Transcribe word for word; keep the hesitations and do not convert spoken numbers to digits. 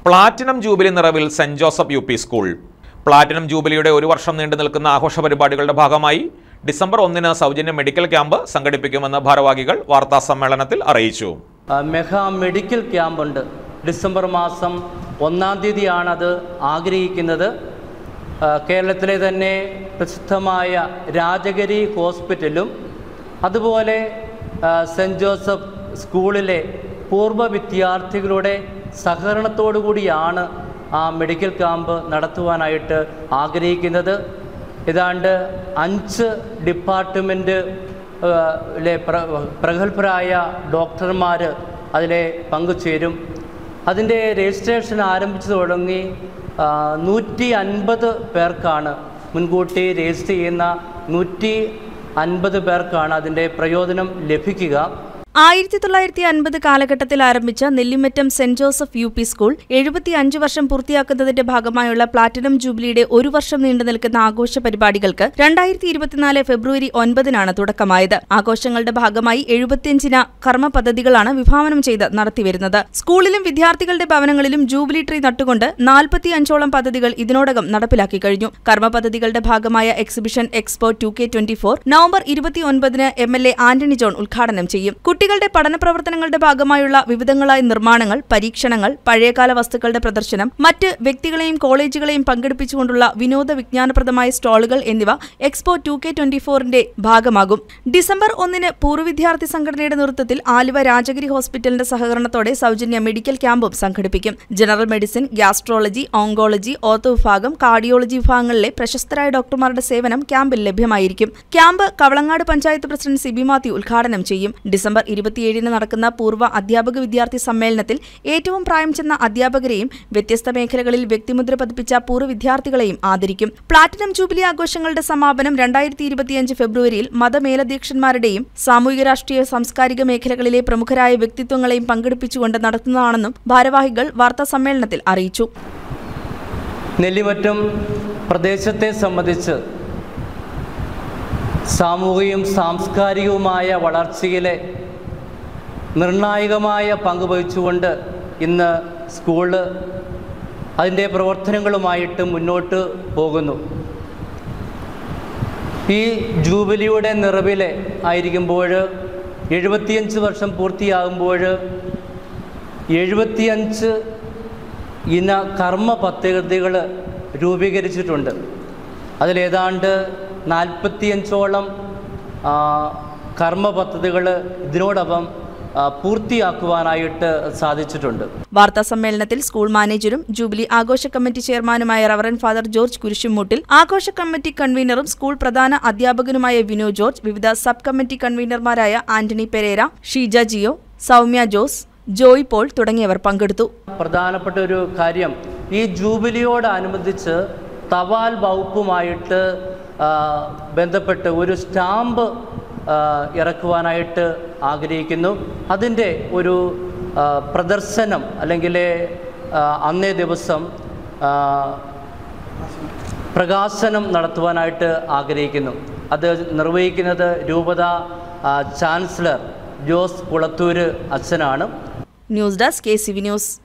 Platinum jubilee നിറവിൽ saint Joseph U P school. Platinum ജൂബിലിയുടെ ഒരു വർഷം നീണ്ടു നിൽക്കുന്ന ആഘോഷ പരിപാടികളുടെ ഭാഗമായി ഡിസംബർ ഒന്നിന് സൗജന്യ മെഡിക്കൽ ക്യാമ്പ് സംഘടിപ്പിക്കുമെന്ന് ഭാരവാഹികൾ വാർത്താ സമ്മേളനത്തിൽ അറിയിച്ചു. മെഗാ മെഡിക്കൽ ക്യാമ്പ് ഉണ്ട്. ഡിസംബർ മാസം ഒന്നാം തീയതിയാണ് അത് ആഗ്രഹിക്കുന്നത്. കേരളത്തിലെ തന്നെ പ്രസിദ്ധമായ രാജഗിരി ഹോസ്പിറ്റലും അതുപോലെ സെൻറ്റ് ജോസഫ് സ്കൂളിലെ പൂർവ്വ വിദ്യാർത്ഥികളുടെ സഹകരണത്തോടു കൂടിയാണ് ആ മെഡിക്കൽ ക്യാമ്പ് നടത്തുവാനായിട്ട് ആഗ്രഹിക്കുന്നത്. ഏതാണ്ട് അഞ്ച് ഡിപ്പാർട്ട്മെൻറ്റ് ലെ പ്രഗത്ഭരായ ഡോക്ടർമാർ അതിലെ പങ്കുചേരും. അതിൻ്റെ രജിസ്ട്രേഷൻ ആരംഭിച്ചു തുടങ്ങി. നൂറ്റി അൻപത് പേർക്കാണ് മുൻകൂട്ടി രജിസ്റ്റർ ചെയ്യുന്ന നൂറ്റി അൻപത് പേർക്കാണ് അതിൻ്റെ പ്രയോജനം ലഭിക്കുക. ആയിരത്തി തൊള്ളായിരത്തി അൻപത് കാലഘട്ടത്തിൽ ആരംഭിച്ച Nellimattam saint Joseph U P school എഴുപത്തി അഞ്ച് വർഷം പൂർത്തിയാക്കുന്നതിന്റെ ഭാഗമായുള്ള പ്ലാറ്റിനം ജൂബിലിയുടെ ഒരു വർഷം നീണ്ടു നിൽക്കുന്ന ആഘോഷ പരിപാടികൾക്ക് രണ്ടായിരത്തി ഇരുപത്തിനാല് ഫെബ്രുവരി ഒൻപതിനാണ് തുടക്കമായത്. ആഘോഷങ്ങളുടെ ഭാഗമായി എഴുപത്തിയഞ്ചിന കർമ്മ പദ്ധതികളാണ് വിഭാവനം ചെയ്ത് നടത്തിവരുന്നത്. സ്കൂളിലും വിദ്യാർത്ഥികളുടെ ഭവനങ്ങളിലും ജൂബിലി ട്രീ നട്ടുകൊണ്ട് നാൽപ്പത്തി അഞ്ചോളം പദ്ധതികൾ ഇതിനോടകം നടപ്പിലാക്കി കഴിഞ്ഞു. കർമ്മ പദ്ധതികളുടെ ഭാഗമായ exhibition expo two K twenty four November ഇരുപത്തി ഒൻപതിന് M L A Antony John ഉദ്ഘാടനം ചെയ്യും. കുട്ടികളുടെ പഠന പ്രവർത്തനങ്ങളുടെ ഭാഗമായുള്ള വിവിധങ്ങളായ നിർമ്മാണങ്ങൾ, പരീക്ഷണങ്ങൾ, പഴയകാല വസ്തുക്കളുടെ പ്രദർശനം, മറ്റ് വ്യക്തികളെയും കോളേജുകളെയും പങ്കെടുപ്പിച്ചുകൊണ്ടുള്ള വിനോദ വിജ്ഞാനപ്രദമായ സ്റ്റാളുകൾ എന്നിവ എക്സ്പോ ടു കെ ട്വന്റി ഫോറിന്റെ ഭാഗമാകും. ഡിസംബർ ഒന്നിന് പൂർവ്വ വിദ്യാർത്ഥി സംഘടനയുടെ നേതൃത്വത്തിൽ ആലുവ രാജഗിരി ഹോസ്പിറ്റലിന്റെ സഹകരണത്തോടെ സൗജന്യ മെഡിക്കൽ ക്യാമ്പും സംഘടിപ്പിക്കും. General medicine, gastrology, oncology, ortho വിഭാഗം, കാർഡിയോളജി വിഭാഗങ്ങളിലെ പ്രശസ്തരായ ഡോക്ടർമാരുടെ സേവനം ക്യാമ്പിൽ ലഭ്യമായിരിക്കും. Camp Kavalangad panchayat president Siby Mathew ഉദ്ഘാടനം ചെയ്യും. ഡിസംബർ ഇരുപത്തിയേഴിന് നടക്കുന്ന പൂർവ്വ അധ്യാപക വിദ്യാർത്ഥി സമ്മേളനത്തിൽ ഏറ്റവും പ്രായം ചെന്ന അധ്യാപകരെയും വ്യത്യസ്ത മേഖലകളിൽ വ്യക്തിമുദ്ര പതിപ്പിച്ച പൂർവ്വ വിദ്യാർത്ഥികളെയും ആദരിക്കും. പ്ലാറ്റിനം ജൂബിലി ആഘോഷങ്ങളുടെ സമാപനം രണ്ടായിരത്തി ഇരുപത്തിയഞ്ച് ഫെബ്രുവരിയിൽ മതമേലധ്യക്ഷന്മാരുടെയും സാമൂഹിക രാഷ്ട്രീയ സാംസ്കാരിക മേഖലകളിലെ പ്രമുഖരായ വ്യക്തിത്വങ്ങളെയും പങ്കെടുപ്പിച്ചുകൊണ്ട് നടത്തുന്നതാണെന്നും ഭാരവാഹികൾ വാർത്താ സമ്മേളനത്തിൽ അറിയിച്ചു. നെല്ലിമറ്റം പ്രദേശത്തെ സംബന്ധിച്ച് സാമൂഹികവും സാംസ്കാരികവുമായ വളർച്ചയിലെ നിർണായകമായ പങ്ക് വഹിച്ചുകൊണ്ട് ഇന്ന് സ്കൂള് അതിൻ്റെ പ്രവർത്തനങ്ങളുമായിട്ട് മുന്നോട്ട് പോകുന്നു. ഈ ജൂബിലിയുടെ നിറവിലെ ആയിരിക്കുമ്പോൾ എഴുപത്തിയഞ്ച് വർഷം പൂർത്തിയാകുമ്പോൾ എഴുപത്തിയഞ്ച് ഇന കർമ്മ പദ്ധതികൾ രൂപീകരിച്ചിട്ടുണ്ട്. അതിലേതാണ്ട് നാൽപ്പത്തിയഞ്ചോളം കർമ്മ പദ്ധതികൾ ഇതിനോടൊപ്പം പൂർത്തിയാക്കുവാനായിട്ട് സാധിച്ചിട്ടുണ്ട്. വാർത്താ സമ്മേളനത്തിൽ സ്കൂൾ മാനേജരും ജൂബിലി ആഘോഷ കമ്മിറ്റി ചെയർമാനുമായ റവറൻ ഫാദർ ജോർജ് കുരിശുമൂട്ടിൽ, ആഘോഷ കമ്മിറ്റി കൺവീനറും സ്കൂൾ പ്രധാന അധ്യാപകനുമായ വിനോ ജോർജ്, വിവിധ സബ് കമ്മിറ്റി കൺവീനർമാരായ Antony Pereira, Sheeja Jio, Soumya Jose, Joy Paul തുടങ്ങിയവർ പങ്കെടുത്തു. പ്രധാനപ്പെട്ട ഒരു കാര്യം, ഈ ജൂബിലിയോടനുബന്ധിച്ച് തപാൽ വകുപ്പുമായിട്ട് ബന്ധപ്പെട്ട് ഒരു സ്റ്റാമ്പ് ഇറക്കുവാനായിട്ട് ആഗ്രഹിക്കുന്നു. അതിൻ്റെ ഒരു പ്രദർശനം അല്ലെങ്കിൽ അന്നേ ദിവസം പ്രകാശനം നടത്തുവാനായിട്ട് ആഗ്രഹിക്കുന്നു. അത് നിർവഹിക്കുന്നത് രൂപത ചാൻസലർ ജോസ് കുളത്തൂര് അച്ഛനാണ്. News desk K C V news.